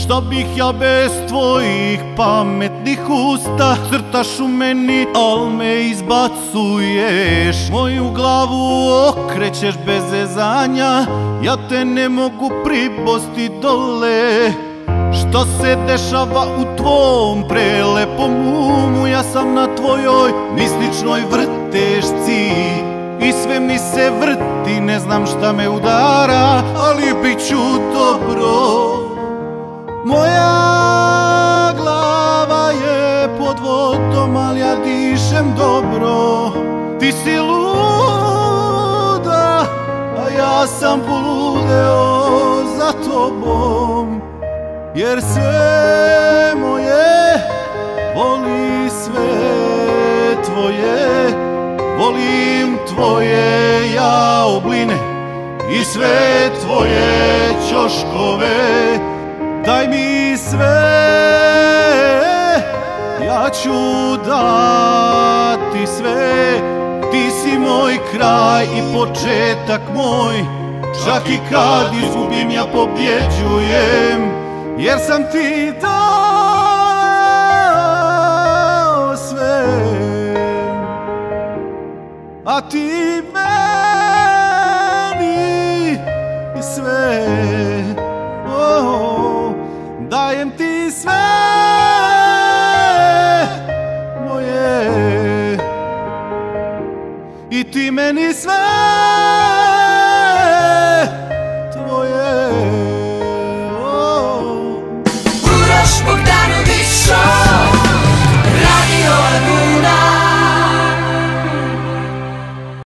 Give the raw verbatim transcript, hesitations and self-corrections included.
Šta bih ja bez tvojih pametnih usta? Crtaš u meni, al me izbacuješ. Moju glavu okrećeš bez zezanja, ja te ne mogu pribosti dole. Šta se dešava u tvom prelepom umu? Ja sam na tvojoj misličnoj vrtešci i sve mi se vrti, ne znam šta me udara, ali bit ću dobro. Moja glava je pod vodom, ali ja dišem dobro. Ti si luda, a ja sam poludeo za tobom. Jer sve moje voli sve tvoje, volim tvoje jaobline i sve tvoje ćoškove. Daj mi sve, ja ću dati sve. Ti si moj kraj i početak moj, čak i kad izgubim ja pobjeđujem, jer sam ti dao sve, a ti meni sve. Oh, dajem ti sve moje i ti meni sve.